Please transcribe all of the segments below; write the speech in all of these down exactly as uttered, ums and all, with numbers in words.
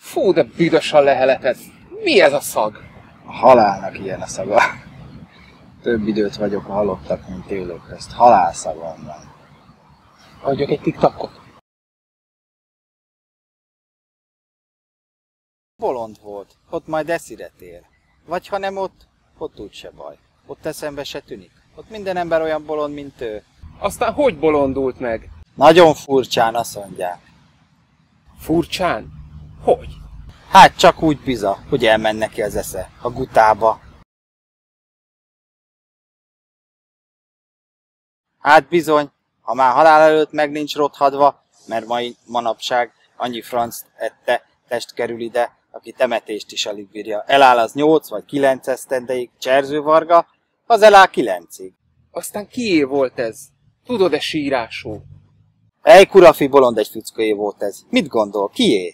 Fú, de büdös a leheleted. Mi ez a szag? A halálnak ilyen a szaga. Több időt vagyok a halottak, mint élők közt. Halálszagom van. Adjak egy tiktakot. Bolond volt. Ott majd eszire tér. Vagy ha nem ott, ott úgyse baj. Ott eszembe se tűnik. Ott minden ember olyan bolond, mint ő. Aztán hogy bolondult meg? Nagyon furcsán, azt mondják. Furcsán? Hogy? Hát csak úgy biza, hogy elmen neki az esze, a gutába. Hát bizony, ha már halál előtt meg nincs rothadva, mert mai manapság annyi franc ette, test kerül ide, aki temetést is alig bírja. Eláll az nyolc vagy kilenc esztendeig, Cserzővarga, az eláll kilencig. Aztán kié volt ez? Tudod-e sírású? Ej, kurafi bolond egy fickóé volt ez. Mit gondol, kié?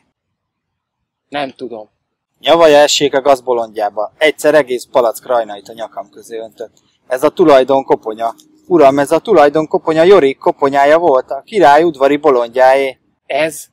Nem tudom. Nyavaja essék a gazbolondjába. Egyszer egész palack rajnait a nyakam közé öntött. Ez a tulajdon koponya. Uram, ez a tulajdon koponya Jorik koponyája volt, a király udvari bolondjáé. Ez?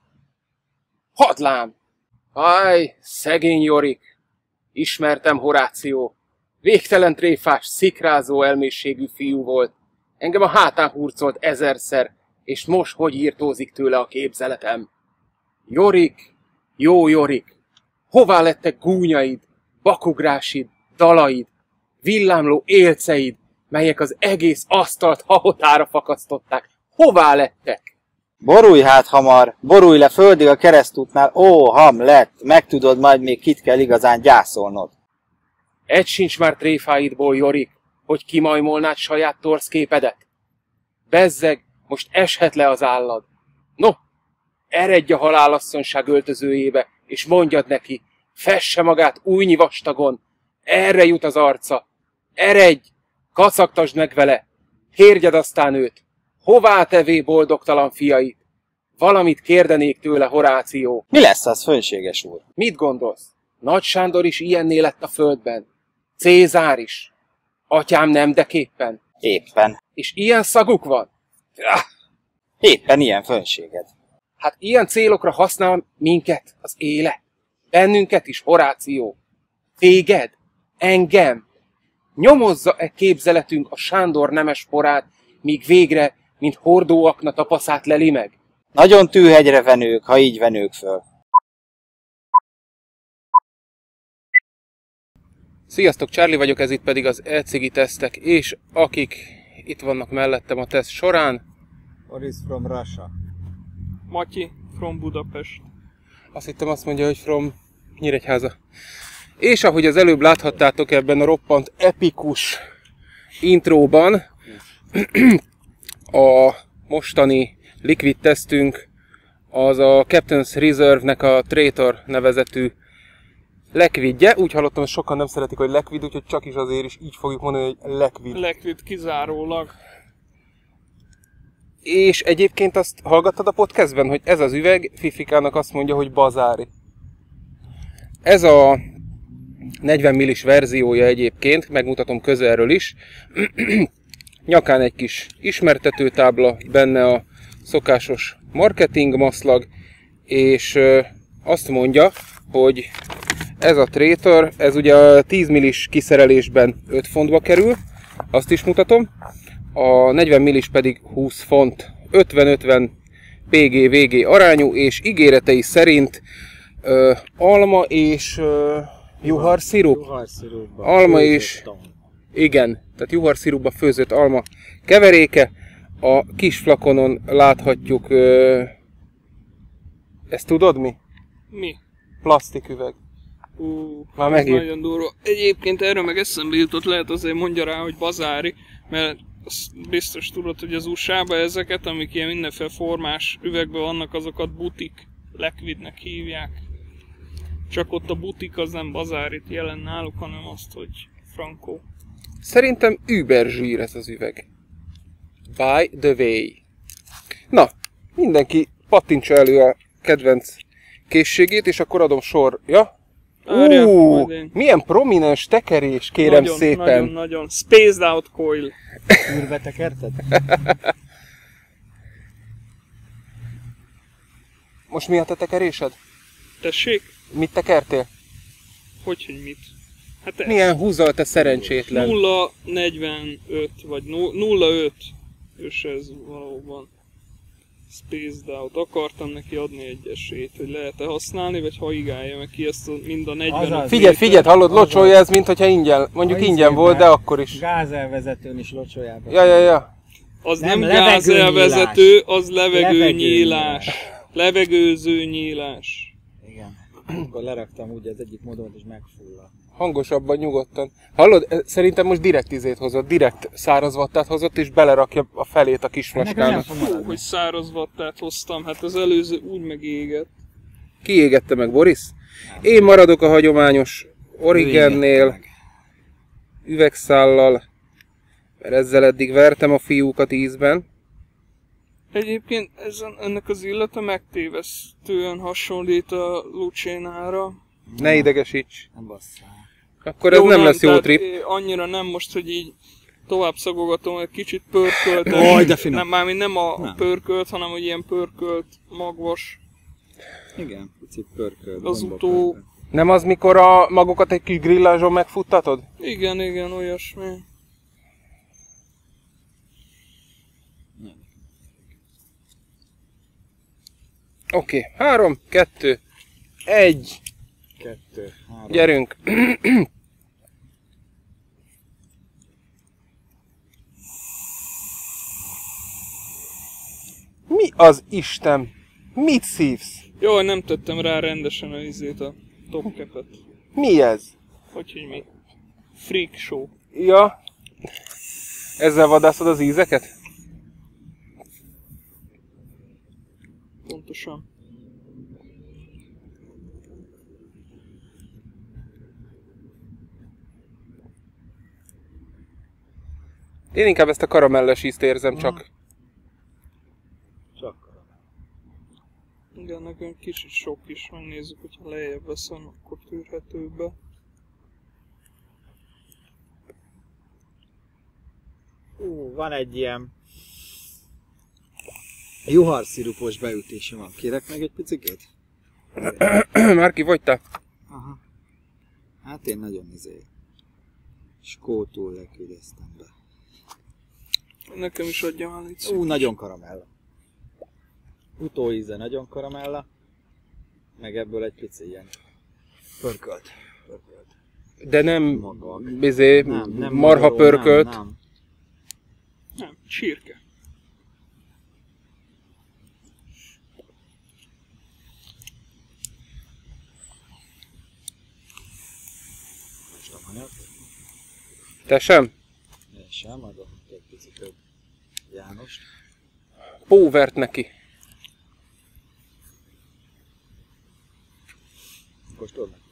Hadlám! Aj, szegény Jorik! Ismertem Horáció. Végtelen tréfás, szikrázó elmészségű fiú volt. Engem a hátán hurcolt ezerszer, és most hogy írtózik tőle a képzeletem. Jorik, jó Jorik! Hová lettek gúnyaid, bakugrásid, dalaid, villámló élceid, melyek az egész asztalt hahotára fakasztották? Hová lettek? Borulj hát hamar, borulj le földig a keresztútnál, ó, Hamlet, megtudod majd még kit kell igazán gyászolnod. Egy sincs már tréfáidból, Jorik, hogy kimajmolnád saját torszképedet. Bezzeg, most eshet le az állad. No, eredj a halálasszonyság öltözőjébe, és mondjad neki, fesse magát újnyi vastagon, erre jut az arca. Eredj, kacagtasd meg vele, kérdjed aztán őt, hová tevé boldogtalan fiait? Valamit kérdenék tőle, Horáció. Mi lesz az, fönséges úr? Mit gondolsz? Nagy Sándor is ilyenné lett a földben. Cézár is. Atyám nem, de képpen. Éppen. És ilyen szaguk van? Ah! Éppen ilyen fönséged. Hát ilyen célokra használ minket az élet. Bennünket is, Horáció. Téged? Engem? Nyomozza-e képzeletünk a Sándor nemes porát, míg végre, mint hordóakna tapaszát leli meg? Nagyon tűhegyre venők, ha így venők föl. Sziasztok, Charlie vagyok, ez itt pedig az e-cigi tesztek, és akik itt vannak mellettem a teszt során. Boris from Russia. Matyi from Budapest. Azt hittem azt mondja, hogy from Nyíregyháza. És ahogy az előbb láthattátok ebben a roppant epikus intróban, a mostani liquid tesztünk az a Captain's Reserve-nek a Traitor nevezetű lekvidje. Úgy hallottam, hogy sokan nem szeretik, hogy lekvid, úgyhogy csak is azért is így fogjuk mondani, hogy lekvid. Lekvid kizárólag. És egyébként azt hallgattad a podcastben, hogy ez az üveg Fifikának azt mondja, hogy bazári. Ez a negyven millis verziója egyébként, megmutatom közelről is. Nyakán egy kis ismertetőtábla, benne a szokásos marketing maszlag, és azt mondja, hogy ez a Traitor, ez ugye a tíz millis kiszerelésben öt fontba kerül, azt is mutatom. A negyven millis pedig húsz font, ötven ötven pé gé vé gé arányú, és ígéretei szerint ö, alma és ö, juhar szirup. Alma és, igen, tehát juhar szirupba főzött alma keveréke. A kis flakonon láthatjuk, ö, ezt tudod mi? Mi? Plastiküveg. Ú, Már ez megint. nagyon durva. Egyébként erről meg eszembe jutott, lehet azért mondja rá, hogy bazári, mert azt biztos tudod, hogy az u es á-ba ezeket, amik ilyen mindenféle formás üvegben vannak, azokat butik lekvidnek hívják. Csak ott a butik az nem bazárit jelent náluk, hanem azt, hogy frankó. Szerintem überzsír ez az üveg. By the way. Na, mindenki pattintsa elő a kedvenc készségét, és akkor adom sorja. Várja, Ú, majd én. milyen prominens tekerés, kérem nagyon, szépen. Nagyon, nagyon. Spaced out coil. Űrbe tekerted? Most mi a te tekerésed? Tessék? Mit tekertél? Hogy, hogy mit? Hát ez. Milyen húzol, te szerencsétlen? nulla negyvenöt vagy nulla öt és ez valóban. Spaced out. Akartam neki adni egy esélyt, hogy lehet-e használni, vagy haigálja meg ki ezt a, mind a negyvenöt. Figyelj, figyelj, hallod, locsolja ez, mint hogyha ingyen, mondjuk ingyen volt, de akkor is. Gázelvezetőn is locsolják. Ja, ja, ja. Az nem, nem, nem gázelvezető, az levegőnyílás. Levegőnyílás. Levegőző nyílás. Igen. Akkor leraktam úgy az egyik modomat és megfulladt. Hangosabban, nyugodtan. Hallod, szerintem most direkt izét hozott, direkt száraz vattát hozott, és belerakja a felét a kis flaskának. Hú, hogy száraz vattát hoztam, hát az előző úgy megégett. Ki égette meg, Boris? Én maradok a hagyományos Origennél, üvegszállal, mert ezzel eddig vertem a fiúkat ízben. Egyébként ezen, ennek az illata megtévesztően hasonlít a Lucénára. Ne idegesíts. Nem basszál. Akkor ez Jó, nem, nem lesz jó tehát trip. Annyira nem most, hogy így tovább szagogatom, egy kicsit pörkölt. Oj, de finom. Nem, mármint nem a Nem. pörkölt, hanem hogy ilyen pörkölt, magvas. Igen, picit pörkölt. Az gomba utó- pörkölt. Nem az, mikor a magokat egy kis grillázson megfuttatod? Igen, igen, olyasmi. Oké, okay. három, kettő, egy, Kettő, három. gyerünk. Mi az Isten? Mit szívsz? Jó, nem tettem rá rendesen a izét, a topkepet. Mi ez? Hogy, hogy mi? Freak show. Ja. Ezzel vadászod az ízeket? Pontosan. Én inkább ezt a karamelles ízt érzem csak. Csak. Igen, nekem kicsit sok is, megnézzük, hogyha lejjebb veszem, akkor tűrhetőbe. Ú, van egy ilyen juharszirupos beütése van. Kérek meg egy picikét? Már kifogytál? Aha. Hát én nagyon izé. Skótul leküldeztem be. Nekem is adjam el itt. Ú, nagyon karamella. Utóíze nagyon karamella. Meg ebből egy pici ilyen pörkölt. Pörkölt. De nem Magak. bizé, Nem, nem marha magyarul, pörkölt. Nem, nem. Nem, csirke. Most a hanyat. Te sem? Én sem, adom egy picit több Jánost. Póvert neki. Kóstold meg.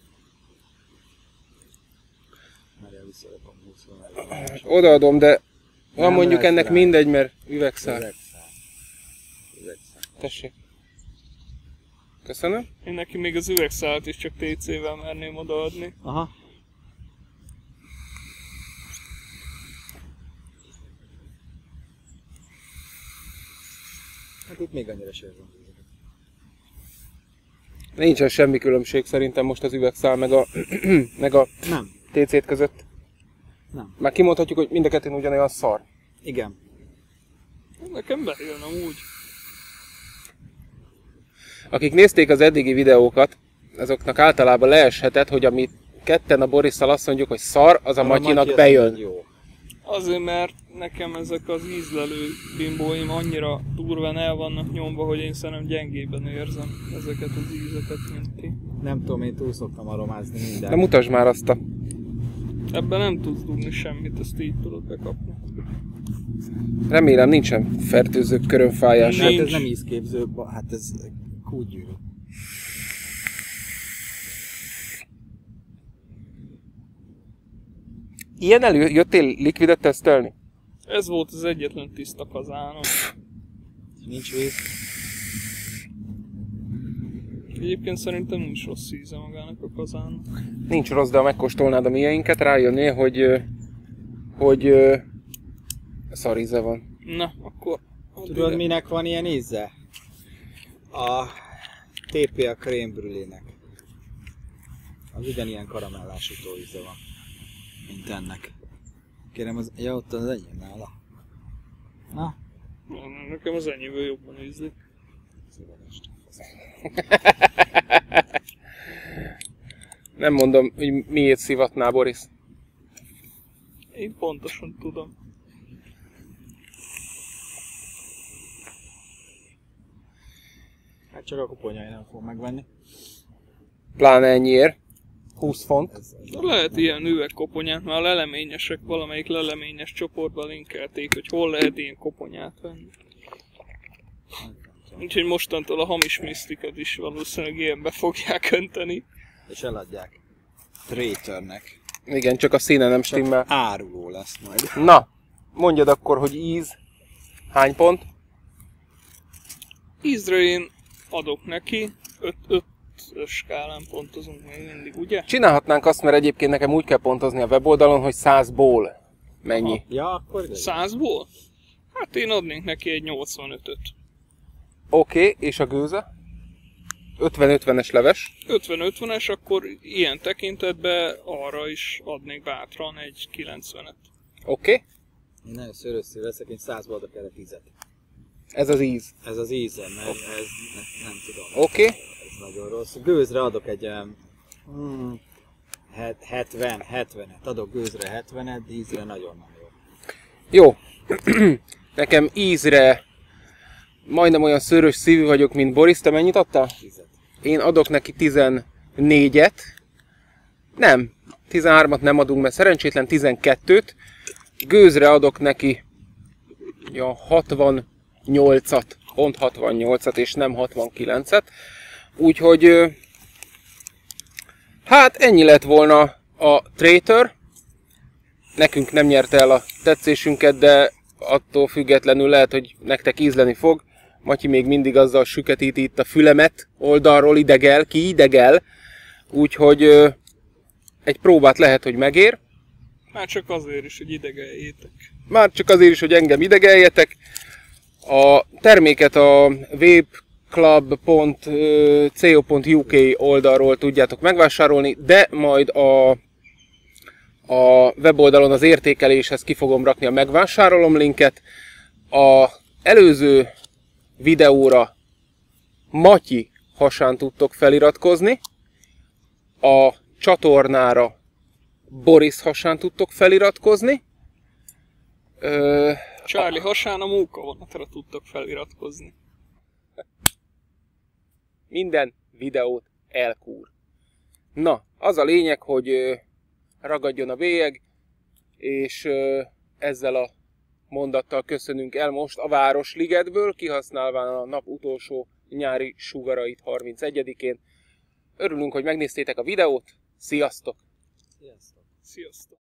Merre visszarakom húszon. Odaadom, de van Nem mondjuk lesz ennek rá. mindegy, mert üvegszál. Üvegszál. Üvegszál. Tessék. Köszönöm. Én neki még az üvegszálat is csak té cével merném odaadni. Aha. Hát itt még annyira sem van. Nincsen semmi különbség szerintem most az üvegszál meg a, meg a Nem. té cét között. Nem. Már kimondhatjuk, hogy mind a kettőn ugyanolyan szar. Igen. Nekem bejön amúgy. Akik nézték az eddigi videókat, azoknak általában leeshetett, hogy amit ketten a Borisszal azt mondjuk, hogy szar, az a, a Matyinak Matyi azt bejön. mondja, Jó. Azért, mert nekem ezek az ízlelő bimbóim annyira durván el vannak nyomva, hogy én szerintem gyengében érzem ezeket az ízeket, mint ti. Nem tudom, én túl szoktam aromázni minden. De mutasd már azt a... Ebben nem tudsz dugni semmit, ezt így tudod bekapni. Remélem nincsen fertőző körönfájás. Hát ez Nincs. nem ízképző, ba- hát ez kúgyűrű. Ilyen elő jöttél likvidet tesztelni? Ez volt az egyetlen tiszta kazánom. Nincs víz. Egyébként szerintem nincs rossz íze magának a kazánnak. Nincs rossz, de ha megkóstolnád a mieinket, rájönnél, hogy... ö, hogy... ö, szar íze van. Na, akkor... Tudod, minek van ilyen íze? A té pé a crème brûlének. Az ugyanilyen karamellás utóíze van, mint ennek. Kérem, az... Ja, ott az enyém nála. Na? Nekem az enyémből jobban ízlik. Nem mondom, hogy miért szivatná Boris. Én pontosan tudom. Hát csak a kuponyai nem fog megvenni. Pláne ennyiért. húsz font. Ez, ez Lehet ilyen üvegkoponyát, mert a leleményesek valamelyik leleményes csoportban linkelték, hogy hol lehet ilyen koponyát venni. Úgyhogy mostantól a hamis misztiket is valószínűleg ilyenbe fogják önteni. És eladják. Traitornek. Igen, csak a színe nem stimmel. Áruló lesz majd. Na, mondjad akkor, hogy íz. Hány pont? Ízre én adok neki, öt skálán pontozunk még mindig, ugye? Csinálhatnánk azt, mert egyébként nekem úgy kell pontozni a weboldalon, hogy százból mennyi. Aha. Ja, akkor ide. Százból? Hát én adnék neki egy nyolcvanötöt. Oké, okay, és a gőze? ötven-ötvenes leves. ötven-ötvenes, akkor ilyen tekintetben arra is adnék bátran egy kilencvenet. Oké, okay. Én nagyon szörösszű leszek, én százba adok erre tízet. Ez az íz. Ez az íze, mert ez ne, nem tudom. Oké. Okay. Ez nagyon rossz. Gőzre adok egy um, hetven, hetvenet. Adok gőzre hetvenet, ízre nagyon nem jó. Jó. Nekem ízre majdnem olyan szőrös szívű vagyok, mint Boris. Te mennyit adtál? tízet. Én adok neki tizennégyet. Nem, tizenhármat nem adunk, mert szerencsétlen tizenkettőt. Gőzre adok neki ja, hatvannyolcat, pont hatvannyolcat és nem hatvankilencet. Úgyhogy hát ennyi lett volna a Traitor. Nekünk nem nyerte el a tetszésünket, de attól függetlenül lehet, hogy nektek ízleni fog. Matyi még mindig azzal süketíti itt a fülemet oldalról, idegel, ki idegel. Úgyhogy egy próbát lehet, hogy megér. Már csak azért is, hogy idegeljétek. Már csak azért is, hogy engem idegeljetek. A terméket a vapeclub pont co pont uk oldalról tudjátok megvásárolni, de majd a, a weboldalon az értékeléshez ki fogom rakni a megvásárolom linket. A előző videóra Matyi hasán tudtok feliratkozni, a csatornára Boris hasán tudtok feliratkozni. Ö, Charlie hasán a munkavonatra tudtok feliratkozni. Minden videót elkúr. Na, az a lényeg, hogy ragadjon a bélyeg, és ezzel a mondattal köszönünk el most a Városligetből, kihasználván a nap utolsó nyári sugarait harmincegyedikén. Örülünk, hogy megnéztétek a videót. Sziasztok! Sziasztok! Sziasztok!